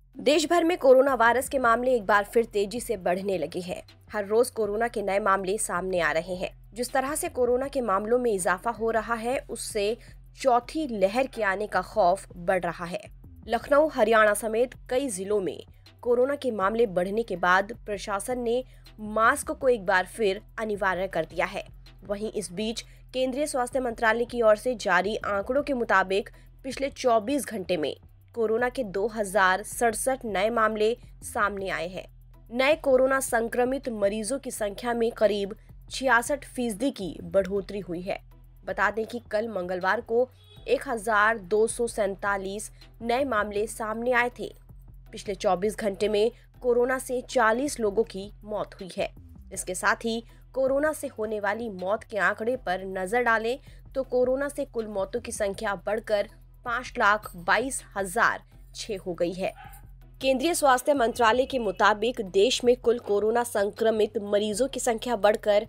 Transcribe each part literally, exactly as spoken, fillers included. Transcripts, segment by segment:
देश भर में कोरोना वायरस के मामले एक बार फिर तेजी से बढ़ने लगे हैं। हर रोज कोरोना के नए मामले सामने आ रहे हैं। जिस तरह से कोरोना के मामलों में इजाफा हो रहा है, उससे चौथी लहर के आने का खौफ बढ़ रहा है। लखनऊ, हरियाणा समेत कई जिलों में कोरोना के मामले बढ़ने के बाद प्रशासन ने मास्क को एक बार फिर अनिवार्य कर दिया है। वहीं इस बीच केंद्रीय स्वास्थ्य मंत्रालय की ओर से जारी आंकड़ों के मुताबिक पिछले चौबीस घंटे में कोरोना के दो हजार सड़सठ नए मामले सामने आए हैं। नए कोरोना संक्रमित मरीजों की संख्या में करीब छियासठ फीसदी की बढ़ोतरी हुई है। बता दें कि कल मंगलवार को एक हजार दो सौ सैंतालीस नए मामले सामने आए थे। पिछले चौबीस घंटे में कोरोना से चालीस लोगों की मौत हुई है। इसके साथ ही कोरोना से होने वाली मौत के आंकड़े पर नजर डालें तो कोरोना से कुल मौतों की संख्या बढ़कर पाँच लाख बाईस हजार छह हो गई है। केंद्रीय स्वास्थ्य मंत्रालय के मुताबिक देश में कुल कोरोना संक्रमित मरीजों की संख्या बढ़कर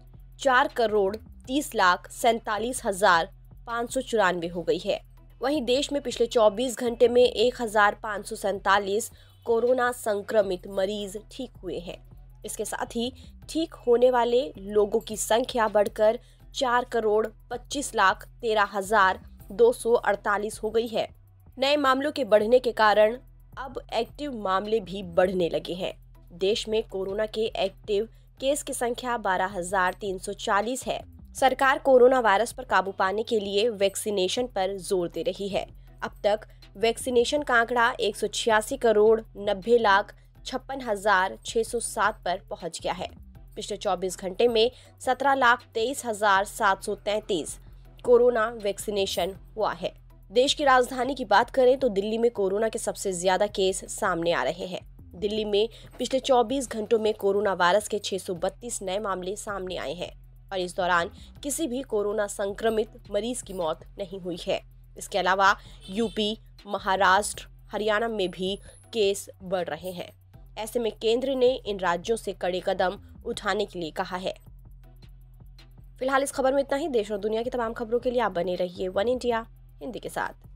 चार करोड़ तीस लाख सैंतालीस हजार पाँच सौ चौरानवे हो गई है। वहीं देश में पिछले चौबीस घंटे में एक हजार पाँच सौ सैंतालीस कोरोना संक्रमित मरीज ठीक हुए हैं। इसके साथ ही ठीक होने वाले लोगों की संख्या बढ़कर चार करोड़ पच्चीस लाख तेरह हजार दो सौ अड़तालीस हो गई है। नए मामलों के बढ़ने के कारण अब एक्टिव मामले भी बढ़ने लगे हैं। देश में कोरोना के एक्टिव केस की संख्या बारह हजार तीन सौ चालीस है। सरकार कोरोना वायरस पर काबू पाने के लिए वैक्सीनेशन पर जोर दे रही है। अब तक वैक्सीनेशन का आंकड़ा एक सौ छियासी करोड़ नब्बे लाख छप्पन हजार छह सौ सात पर पहुंच गया है। पिछले चौबीस घंटे में सत्रह लाख तेईस हजार सात सौ तैंतीस कोरोना वैक्सीनेशन हुआ है। देश की राजधानी की बात करें तो दिल्ली में कोरोना के सबसे ज्यादा केस सामने आ रहे हैं। दिल्ली में पिछले चौबीस घंटों में कोरोना वायरस के छह सौ बत्तीस नए मामले सामने आए हैं और इस दौरान किसी भी कोरोना संक्रमित मरीज की मौत नहीं हुई है। इसके अलावा यूपी, महाराष्ट्र, हरियाणा में भी केस बढ़ रहे हैं। ऐसे में केंद्र ने इन राज्यों से कड़े कदम उठाने के लिए कहा है। फिलहाल इस खबर में इतना ही। देश और दुनिया की तमाम खबरों के लिए आप बने रहिए वन इंडिया हिंदी के साथ।